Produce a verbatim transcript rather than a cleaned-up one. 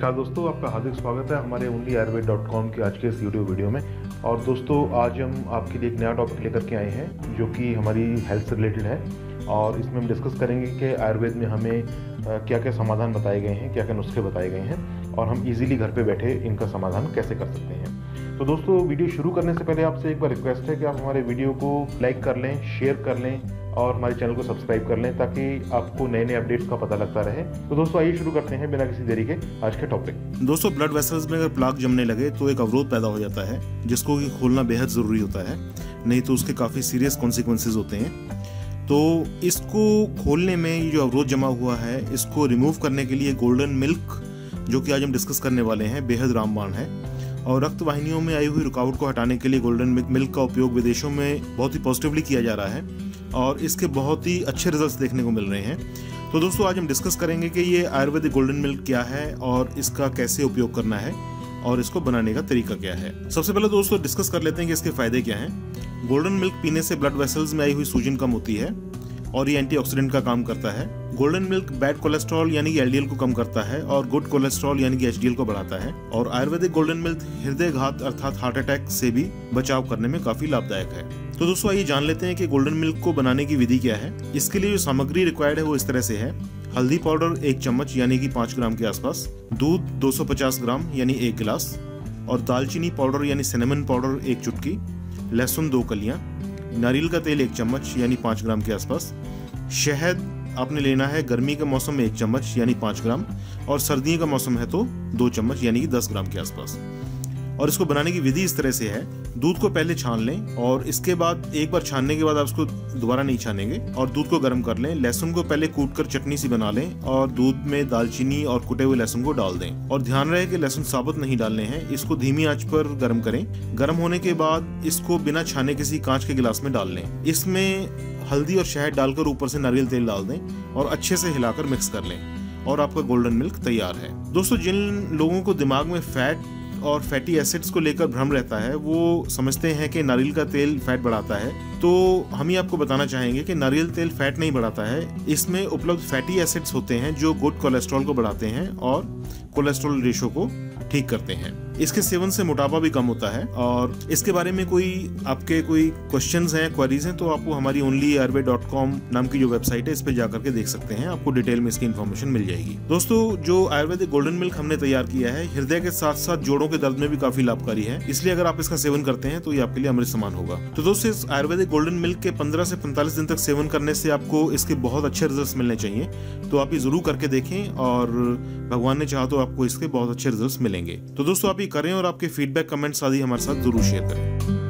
नमस्कार दोस्तों, आपका हार्दिक स्वागत है हमारे ओनली आयुर्वेद डॉट कॉम के आज के इस यूट्यूब वीडियो में। और दोस्तों, आज हम आपके लिए एक नया टॉपिक लेकर के आए हैं जो कि हमारी हेल्थ से रिलेटेड है। और इसमें हम डिस्कस करेंगे कि आयुर्वेद में हमें क्या क्या समाधान बताए गए हैं, क्या क्या नुस्खे बताए गए हैं और हम इजीली घर पे बैठे इनका समाधान कैसे कर सकते हैं। तो दोस्तों, वीडियो शुरू करने से पहले आपसे एक बार रिक्वेस्ट है कि आप हमारे वीडियो को लाइक कर लें, शेयर कर लें और हमारे चैनल को सब्सक्राइब कर लें ताकि आपको नए नए अपडेट्स का पता लगता रहे। तो दोस्तों, आइए शुरू करते हैं बिना किसी देरी के आज के टॉपिक। दोस्तों, ब्लड वेसल्स में अगर प्लाक जमने लगे तो एक अवरोध पैदा हो जाता है जिसको कि खोलना बेहद ज़रूरी होता है, नहीं तो उसके काफ़ी सीरियस कॉन्सिक्वेंसेज होते हैं। तो इसको खोलने में ये जो अवरोध जमा हुआ है, इसको रिमूव करने के लिए गोल्डन मिल्क, जो कि आज हम डिस्कस करने वाले हैं, बेहद रामबाण है। और रक्त वाहिनियों में आई हुई रुकावट को हटाने के लिए गोल्डन मिल्क का उपयोग विदेशों में बहुत ही पॉजिटिवली किया जा रहा है और इसके बहुत ही अच्छे रिजल्ट्स देखने को मिल रहे हैं। तो दोस्तों, आज हम डिस्कस करेंगे कि ये आयुर्वेदिक गोल्डन मिल्क क्या है और इसका कैसे उपयोग करना है और इसको बनाने का तरीका क्या है। सबसे पहले दोस्तों डिस्कस कर लेते हैं कि इसके फायदे क्या हैं। गोल्डन मिल्क पीने से ब्लड वेसल्स में आई हुई सूजन कम होती है और ये एंटीऑक्सीडेंट का काम करता है। गोल्डन मिल्क बैड कोलेस्ट्रॉल यानी कि एल डी एल को कम करता है और गुड कोलेस्ट्रॉल यानी कि एच डी एल को बढ़ाता है। और आयुर्वेदिक गोल्डन मिल्क हृदय घात अर्थात हार्ट अटैक से भी बचाव करने में काफी लाभदायक है। तो दोस्तों, आइए जान लेते हैं कि गोल्डन मिल्क को बनाने की विधि क्या है। इसके लिए जो सामग्री रिक्वायर्ड है वो इस तरह से है। हल्दी पाउडर एक चम्मच यानी कि पाँच ग्राम के आसपास, दूध दो सौ पचास ग्राम यानी एक गिलास, और दालचीनी पाउडर यानी सिनेमन पाउडर एक चुटकी, लहसुन दो कलियां, नारियल का तेल एक चम्मच यानी पाँच ग्राम के आसपास, शहद आपने लेना है गर्मी के मौसम में एक चम्मच यानी पाँच ग्राम, और सर्दियों का मौसम है तो दो चम्मच यानी कि दस ग्राम के आसपास। और इसको बनाने की विधि इस तरह से है। दूध को पहले छान लें और इसके बाद एक बार छानने के बाद आप उसको दोबारा नहीं छानेंगे और दूध को गर्म कर लें। लहसुन को पहले कूट कर चटनी सी बना लें और दूध में दालचीनी और कुटे हुए लहसुन को डाल दें। और ध्यान रहे कि लहसुन साबुत नहीं डालने हैं, इसको धीमी आंच पर गर्म करें। गर्म होने के बाद इसको बिना छाने किसी कांच के गिलास में डाल लें। इसमें हल्दी और शहद डालकर ऊपर से नारियल तेल डाल दें और अच्छे से हिलाकर मिक्स कर लें और आपका गोल्डन मिल्क तैयार है। दोस्तों, जिन लोगों को दिमाग में फैट और फैटी एसिड्स को लेकर भ्रम रहता है, वो समझते हैं कि नारियल का तेल फैट बढ़ाता है। तो हम ही आपको बताना चाहेंगे कि नारियल तेल फैट नहीं बढ़ाता है। इसमें उपलब्ध फैटी एसिड्स होते हैं जो गुड कोलेस्ट्रॉल को बढ़ाते हैं और कोलेस्ट्रॉल रेशो को ठीक करते हैं। इसके सेवन से मोटापा भी कम होता है। और इसके बारे में कोई आपके कोई क्वेश्चंस हैं, क्वेरीज हैं, तो आपको हमारी ओनली आयुर्वेद डॉट कॉम नाम की जो वेबसाइट है, इस पे जाकर के देख सकते हैं। आपको डिटेल में इसकी इन्फॉर्मेशन मिल जाएगी। दोस्तों, जो आयुर्वेदिक गोल्डन मिल्क हमने तैयार किया है, हृदय के साथ साथ जोड़ों के दर्द में भी काफी लाभकारी है। इसलिए अगर आप इसका सेवन करते हैं तो ये आपके लिए अमृत समान होगा। तो दोस्तों, इस आयुर्वेदिक गोल्डन मिल्क के पंद्रह से पैंतालीस दिन तक सेवन करने से आपको इसके बहुत अच्छे रिजल्ट मिलने चाहिए। तो आप ये जरूर करके देखें और भगवान ने चाहा तो आपको इसके बहुत अच्छे रिजल्ट मिलेंगे। तो दोस्तों, आप ये करें और आपके फीडबैक, कमेंट्स आदि हमारे साथ जरूर शेयर करें।